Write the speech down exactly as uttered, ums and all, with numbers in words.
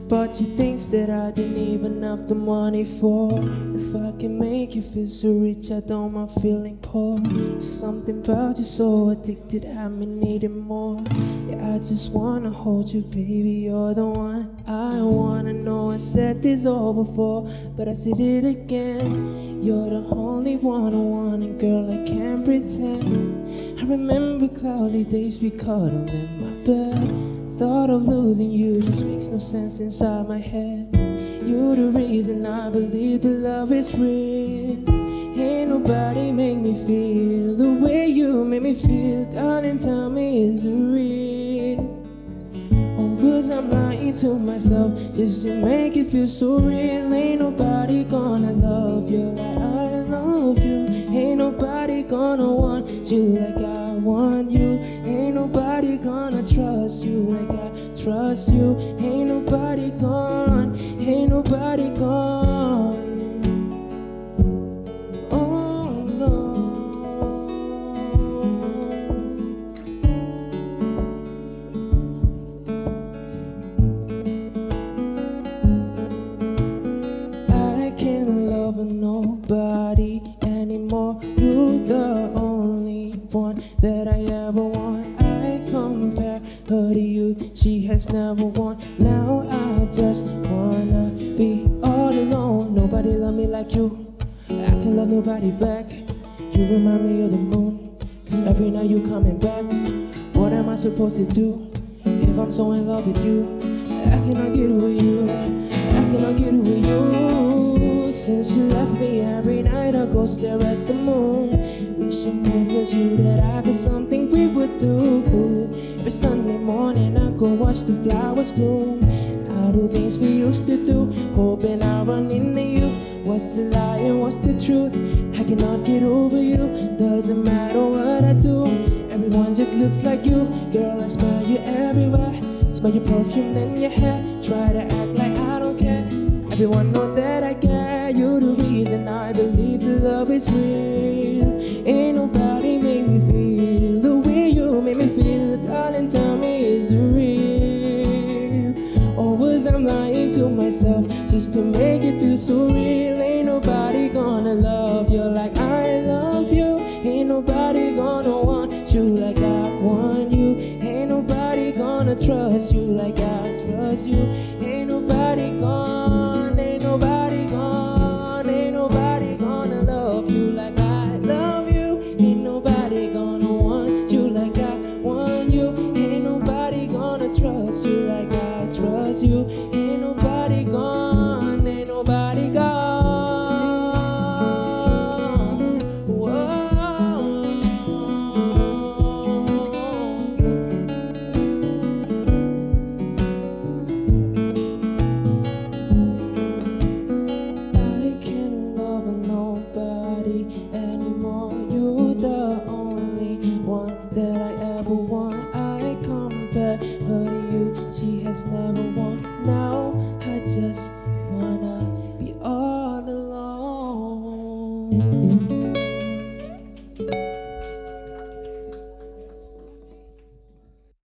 bought you things that I didn't even have the money for. If I can make you feel so rich, I don't mind feeling poor. Something about you so addicted, have me needing more. Yeah, I just wanna hold you, baby, you're the one I wanna know. I said this all before, but I said it again. You're the only one I want, and girl, I can't pretend. I remember cloudy days we cuddled in my bed. Thought of losing you just makes no sense inside my head. You're the reason I believe that love is real. Ain't nobody make me feel the way you make me feel. Darling, tell me, is it real? Or was I lying to myself just to make it feel so real? Ain't nobody gonna love you like I love you. Ain't nobody gonna want you like I want you. Ain't nobody gonna trust you like I trust you. Ain't nobody gone, ain't nobody gone. Oh no. I can't love nobody anymore. You're the only one that I ever want. I compare her to you, she has never won. Now I just wanna be all alone. Nobody love me like you, I can love nobody back. You remind me of the moon, cause every night you coming back. What am I supposed to do if I'm so in love with you? I cannot get away with you, I cannot get away with you. Since you left me, every night I go stare at the moon, wishing it was you, that I got something we would do. Every Sunday morning I go watch the flowers bloom. I do things we used to do, hoping I run into you. What's the lie and what's the truth? I cannot get over you, doesn't matter what I do. Everyone just looks like you, girl, I smell you everywhere. Smell your perfume and your hair, try to act like I don't care. Everyone know that I care, you're the reason I believe that love is real. Ain't nobody make me feel the way you make me feel. Darling, tell me, is it real? Or was I lying to myself just to make it feel so real? Ain't nobody gonna love you like I love you. Ain't nobody gonna want you like I want you. Ain't nobody gonna trust you like I trust you. Ain't nobody gonna, ain't nobody gonna, ain't nobody gonna love you like I love you. Ain't nobody gonna want you like I want you. Ain't nobody gonna trust you like I trust you. Ain't nobody gone, ain't nobody gone. Whoa. I can't love nobody anymore. You're the only one that I ever want. I compare her to you, she has never won. Now I just